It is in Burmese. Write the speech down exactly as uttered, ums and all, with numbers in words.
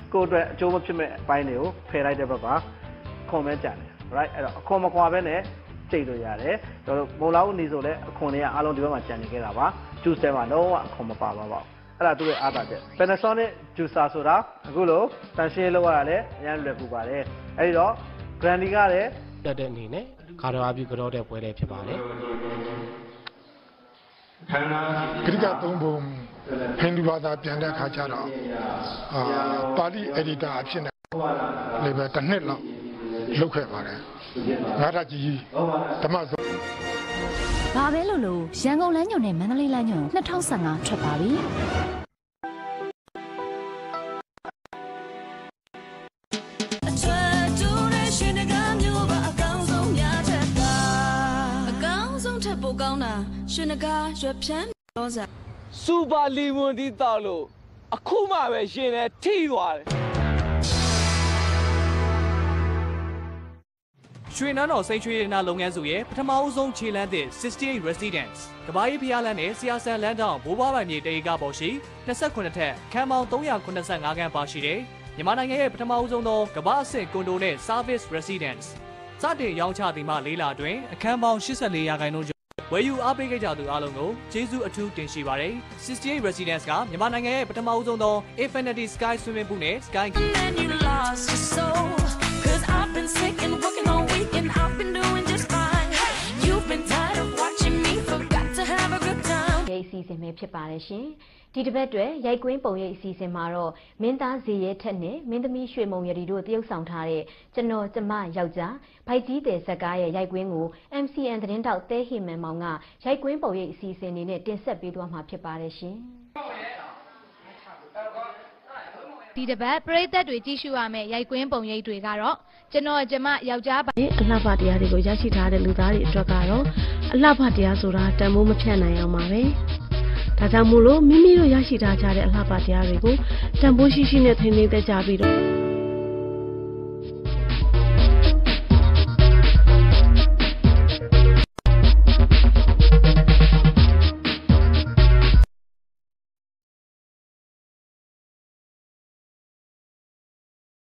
ကိုအတွက်အကျိုးမဖြစ်မဲ့အပိုင်းတွေကိုဖယ်လိုက်တဲ့ဘက်ကခွန်ပဲကြံတယ် right အဲ့တော့အခွန်မကွာပဲနဲ့တိတ်လို့ရတယ်ကျွန်တော်မုံလောက်နေဆိုလဲအခွန်တွေကအားလုံးဒီဘက်မှာကြံနေခဲ့တာပါ juicer မှာလုံးဝအခွန်မပါပါဘူးအဲ့ဒါသူ့ရဲ့အားသာချက် Panasonic juicer ဆိုတာအခုလိုတန်ရှင်းလောက်ရတာလည်းအများလွယ်ကူပါတယ်အဲ့ဒီတော့ Granny ကလည်းတက်တဲ့အနေနဲ့ခါတော်အပြုကြောတဲ့ပွဲလေးဖြစ်ပါတယ်ဂရိကသုံးပုံဟိန္ဒူဘာသာပြန်တဲ့အခါကျတော့အာပါဠိ editor အဖြစ်နဲ့လည်းပဲတစ်နှစ်လောက်လုပ်ခဲ့ပါတယ်ငါးရကြီးဓမ္မဆိုဘာပဲလို့လို့ရန်ကုန်လမ်းညွန်နဲ့မန္တလေးလမ်းညွန်၂၀၁၅ထွက်ပါပြီကောင်းတာရှင်နဂါရွက်ဖြန်းရောစားစူပါလီမွန်တီတောက်လို့အခုမှပဲရှင်နဲ့ထိသွားတယ်ရွှေနန်းတော်စိတ်ချွေးရနာလုပ်ငန်းစုရဲ့ပထမအဆုံးခြေလမ်းသစ်68 Residence ကဘာကြီးဖျားလန်းနဲ့ဆရာဆန်လန်းတောင်ဘိုးဘွားပိုင်မြေတေကပေါ်ရှိ၂၈ထက်ခန်းပေါင်း၃၇၅ခန်းပါရှိတယ်မြန်မာနိုင်ငံရဲ့ပထမအဆုံးသောကဘာအဆင့်ကွန်ဒိုနဲ့ Service Residence စတင်ရောင်းချသည်မှ၄လအတွင်းအခန်းပေါင်း၈၄ရာခိုင်နှုန်းဝယ်ယူအားပေးခဲ့ကြသူအားလုံးကိုကျေးဇူးအထူးတင်ရှိပါတယ်68 Residence ကမြန်မာနိုင်ငံရဲ့ပထမအဆုံးသော Infinity Sky Swimming Pool နဲ့ Sky စီစဉ်ပဲဖြစ်ပါတယ်ရှင်ဒီတစ်ပတ်အတွက်ရိုက်ကွင်းပုံရိပ်အစီအစဉ်မှာတော့မင်းသားဇေရဲထက်နဲ့မင်းသမီးရွှေမုံရည်တို့တရုပ်ဆောင်ထားတဲ့ကျွန်တော်ကျမယောက်ျားဖိုက်ကြီးတဲ့ဇက်ကားရဲ့ရိုက်ကွင်းကို M C N သတင်းတောက်တဲဟိမန်မောင်ကရိုက်ကွင်းပုံရိပ်အစီအစဉ်နေနဲ့တင်ဆက်ပေးသွားမှာဖြစ်ပါတယ်ရှင်ဒီတစ်ပတ်ပရိသတ်တွေကြည့်ရှုရမယ့်ရိုက်ကွင်းပုံရိပ်တွေကတော့ကျွန်တော်ကျမယောက်ျားပါအလှပတရားတွေကိုရရှိထားတဲ့လူသားတွေအတွက်ကတော့အလှပတရားဆိုတာတန်ဖိုးမဖြတ်နိုင်အောင်ပါပဲဒါကြောင့်မို့လို့မိမိတို့ရရှိထားကြတဲ့အလှပတရားတွေကိုတန်ဖိုးရှိရှိနဲ့ထိန်းသိမ်းသက်ကြပြီးတော့